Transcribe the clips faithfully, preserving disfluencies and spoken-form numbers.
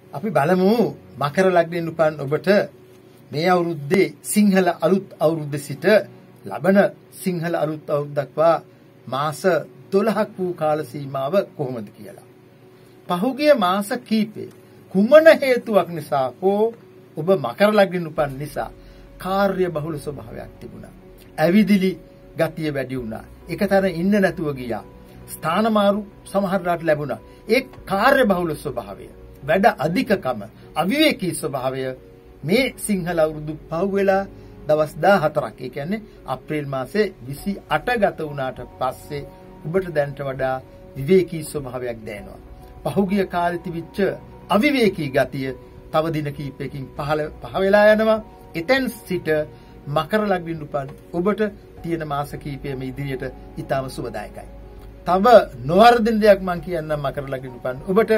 අපි බලමු මකර ලග්නයෙන් උපන් ඔබට මේ අවුරුද්දේ සිංහල අලුත් අවුරුද්ද සිට ලබන සිංහල අලුත් අවුරුද්ද දක්වා මාස දොළහක් වූ කාල සීමාව කොහොමද කියලා. පහුගිය මාස කීපේ කුමන හේතුවක් නිසා හෝ ඔබ මකර ලග්නයෙන් උපන් නිසා කාර්ය බහුල ස්වභාවයක් තිබුණා. ඇවිදිලි ගතිය වැඩි වුණා. එකතැන ඉන්න නැතුව ගියා. ස්ථාන මාරු සමහරවිට ලැබුණා. ඒ කාර්ය බහුල ස්වභාවය, වැඩ අධිකකම, අවිවේකී ස්වභාවය මේ සිංහල අවුරුදු පහුවෙලා දවස් දාහතරක්, ඒ කියන්නේ අප්‍රේල් මාසේ විසි අට ගත වුණාට පස්සේ ඔබට දැනට වඩා විවේකී ස්වභාවයක් දැනෙනවා. පහුගිය කාලේ තිබිච්ච අවිවේකී ගතිය තව දින කිහිපයකින් පහළ පහ වෙලා යනවා. එතෙන් සිට මකර ලග්නයෙන් උපන් ඔබට තියෙන මාස කිහිපයම ඉදිරියට ඊටම සුබදායකයි. තව නොවර්ධන දෙයක් මම කියන්නම් මකර ලග්නයෙන් උපන් ඔබට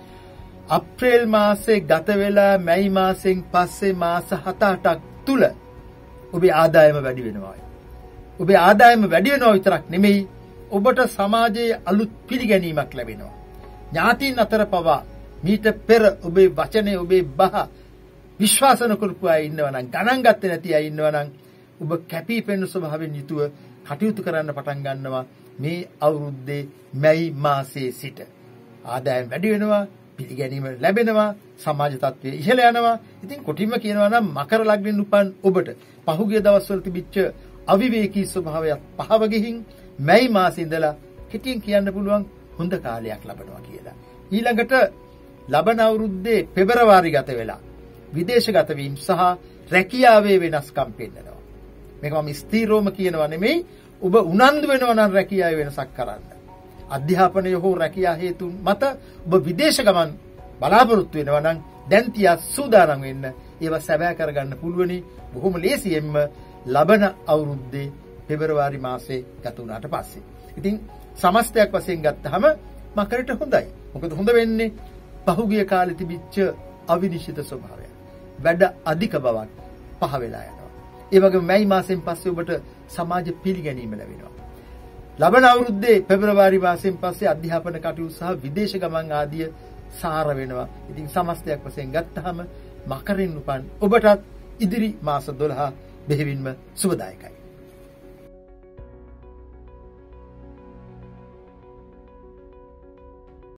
අප්‍රේල් මාසේ ගත වෙලා මැයි මාසෙන් පස්සේ මාස හත අටක් තුල ඔබේ ආදායම වැඩි වෙනවා. ඔබේ ආදායම වැඩි වෙනවා විතරක් නෙමෙයි, ඔබට සමාජයේ අලුත් පිළිගැනීමක් ලැබෙනවා. ඥාතීන් අතර පවා මීට පෙර ඔබේ වචනේ, ඔබේ බහ විශ්වාස නොකරපු අය ඉන්නවා නම්, ගණන් ගත්තේ නැති අය ඉන්නවා නම්, ඔබ කැපී පෙනෙන ස්වභාවයෙන් යුතුව කටයුතු කරන්න පටන් ගන්නවා. මේ අවුරුද්දේ මැයි මාසයේ සිට ආදායම වැඩි වෙනවා, පිළිගැනීම ලැබෙනවා, සමාජ තත්ත්වය ඉහළ යනවා. ඉතින් කොටින්ම කියනවා නම් මකර ලග්නයෙන් උපන් ඔබට පහුගිය දවස්වල තිබිච්ච අවිවේකී ස්වභාවයත් පහව ගිහින් මැයි මාසේ ඉඳලා කෙටියෙන් කියන්න පුළුවන් හොඳ කාලයක් ලබනවා කියලා. ඊළඟට ලබන අවුරුද්දේ පෙබරවාරි ගත වෙලා විදේශගත වීම සහ රැකියාවේ වෙනස්කම් පෙන්නනවා. මේක මම ස්ථීරවම කියනවා නෙමෙයි, ඔබ උනන්දු වෙනවා නම් රැකියාවේ වෙනසක් කරන්න. අධ්‍යාපනය හෝ රැකියා හේතුන් මත ඔබ විදේශ ගමන් බලාපොරොත්තු වෙනවා නම් දැන් තියා සූදානම් වෙන්න. ඒවා සැබෑ කරගන්න පුළුවනි බොහොම ලේසියෙන්ම ලබන අවුරුද්දේ පෙබරවාරි මාසේ ගත වුණාට පස්සේ. ඉතින් සමස්තයක් වශයෙන් ගත්තාම මකරට හොඳයි. මොකද හොඳ වෙන්නේ පහුගිය කාලේ තිබිච්ච අවිනිශ්චිත ස්වභාවය, වැඩ අධික බවක් පහ වෙලා යනවා. ඒ වගේම මැයි මාසෙන් පස්සේ ඔබට සමාජ පිළිගැනීම ලැබෙනවා. ලබන අවුරුද්දේ පෙබරවාරි මාසෙන් පස්සේ අධ්‍යාපන කටයුතු සහ විදේශ ගමන් ආදිය සාර වෙනවා. ඉතින් සමස්තයක් වශයෙන් ගත්තාම මකරෙන් උපන් ඔබටත් ඉදිරි මාස දොළහ බෙහෙවින්ම සුබදායකයි.